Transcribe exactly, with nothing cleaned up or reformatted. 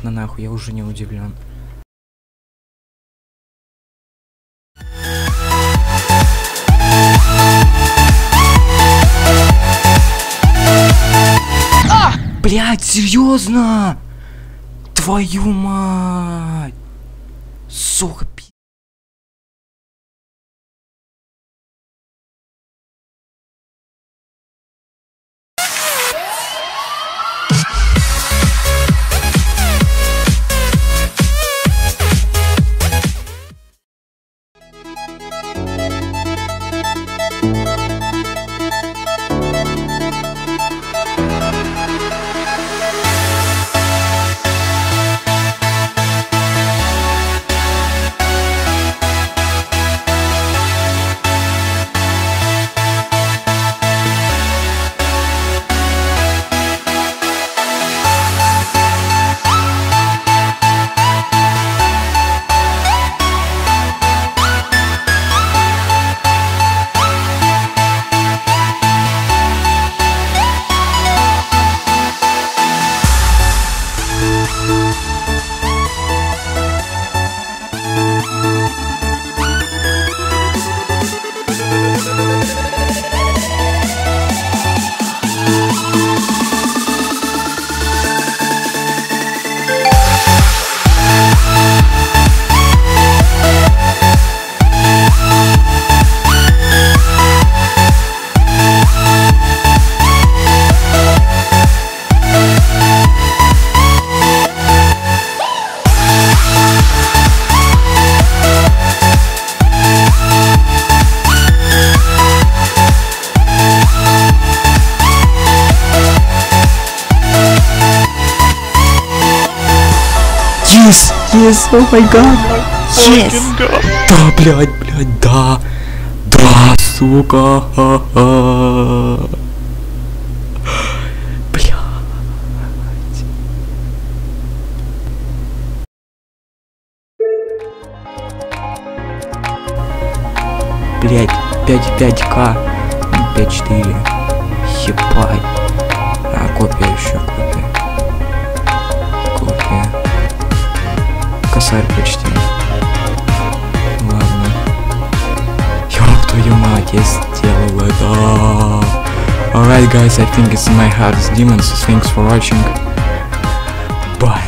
Понятно, нахуй, я уже не удивлен. А! Блять, серьезно? Твою мать! Сука, пи... Yes, yes, oh my god, yes. Да, блядь, блядь, да, да, сука, ха-ха. Блядь. Блядь, пять пять ка, пять четыре, ебать. А, копия еще, копия. Копия. Косарь почти. Ладно. Ёб твою мать, я сделал это. Alright guys, I think it's my heart's demons. Thanks for watching. Bye.